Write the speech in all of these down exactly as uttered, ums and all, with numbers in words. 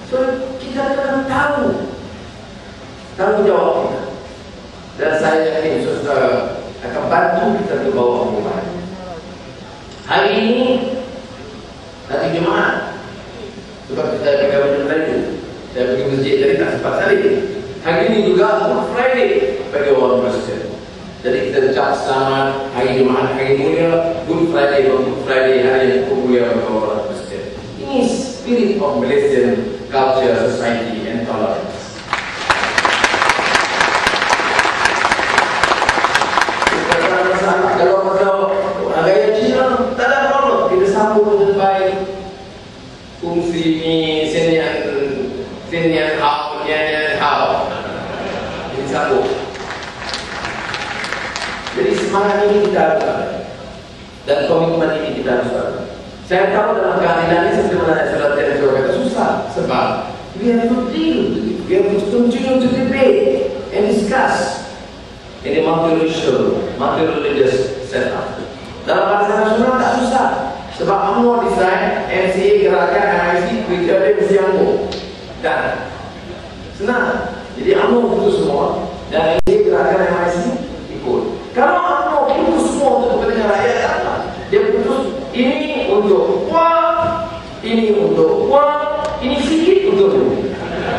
So kita akan tahu tanggung jawab kita. Dan saya yakin saudara akan bantu kita untuk bawa perubahan. Hari ini hari Jumaat, sebab kita pergi baju Melayu, saya pergi masjid tadi tak sempat salib. Hari ini juga Good Friday bagi orang Kristen. Jadi kita ucap selamat hari Jumaat, hari mulia, Good Friday, Good Friday, hari yang cukup mulia bagi orang Kristen. Ini spirit of Malaysian culture, society and tolerance. Kalau masalah gaya Cina, tak ada problem. Kita sambung dengan baik. Fungsi ni, senian, senian hao, nyanyian hao. Kita sambung. Jadi semangat ini kita harus ada. Dan komitmen ini kita harus ada. Saya tahu dalam keadilan ini sebenarnya sudah tidak kata susah. Sebab we have to deal with it. We have to continue to debate and discuss. Ini multi-racial, multi-religious setup. Dalam bahasa nasional tak susah. Sebab U M N O design, M C A gerakan, M I C, kerja dia mesti anggur. Dan senang. Jadi U M N O putus semua. Dan M C A gerakan, M I C ikut. Kalau U M N O putus semua untuk kepentingan rakyat, apa? Dia putus ini untuk uang, ini untuk uang, ini sikit untuk duit.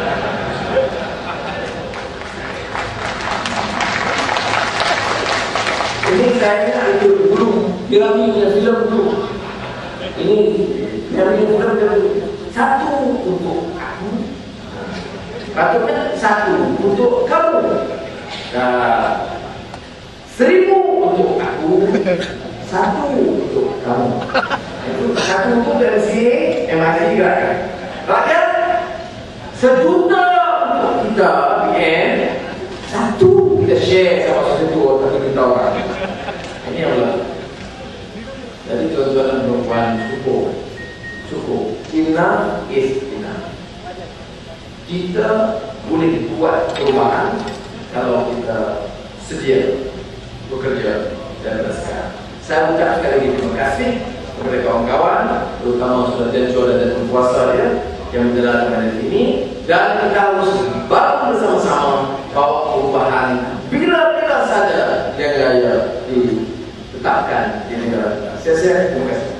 Ini saya itu dulu, Piramid punya film dulu. Ini Piramid film film satu untuk aku, patutnya satu untuk kamu, nah, seribu untuk aku, satu untuk kamu. Itu satu untuk dari sini, M I C gerakan. Rakyat sejuta untuk kita, and satu kita share sama satu atau kita orang. Ini adalah. Jadi tuan-tuan dan perempuan, cukup, cukup. Enough is enough. Kita boleh buat perubahan kalau kita sedia bekerja dan bersekarang. Saya ucap sekali lagi terima kasih kepada kawan-kawan, terutama saudara Denco dan penguasa dia yang menjalankan ini, dan kita harus bangun bersama-sama bawa perubahan bila-bila saja yang raya ditetapkan di negara kita. Saya-saya terima kasih.